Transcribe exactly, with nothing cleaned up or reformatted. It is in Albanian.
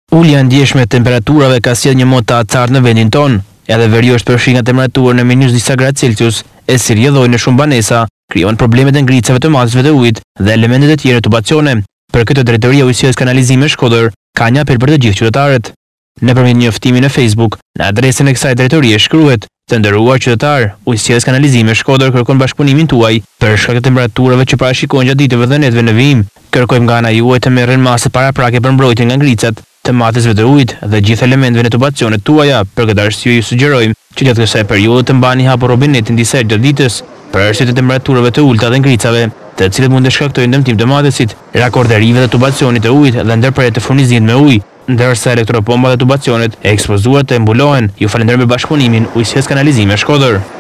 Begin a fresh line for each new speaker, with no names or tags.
Ulja ndjeshme e temperaturave ka sjell një mot të acartë në vendin ton, edhe veriu është përfshi nga temperaturë në minus disa gradë Celsius, e si rrjedhojnë në shumë banesa, krijon problemet e ngritjeve të matësve të ujit dhe elementet e tjera tubacione. Për këtë drejtoria e ujësisë kanalizime Shkodër ka një apel për të gjithë qytetarët. Nëpërmjet një njoftimi në Facebook, në adresën e kësaj drejtorie shkruhet: Të nderuar qytetar, ujësia e kanalizime Shkodër kërkon bashkëpunimin tuaj për shkak të temperaturave që parashikohen gjatë ditëve dhe netëve në vijim. Kërkojmë nga ana juaj të merren masë paraprake për mbrojtjen nga ngricat të matësve të ujit dhe gjithë elementeve në tubacionet tuaja. Për këtë arsye ju sugjerojmë që gjatë kësaj periudhe të mbani hapur robinetin disa herë gjatë ditës për arsye të temperaturave të ulta dhe ngriçave, të cilët mund të shkaktojnë dëmtim të matësit, rakorderive të tubacionit të ujit dhe ndërprerje të furnizimit me ujë, ndërsa elektropompat dhe tubacionet e ekspozuara të mbulohen. Ju falenderoj për bashkëpunimin. Ujësia e kanalizime Shkodër.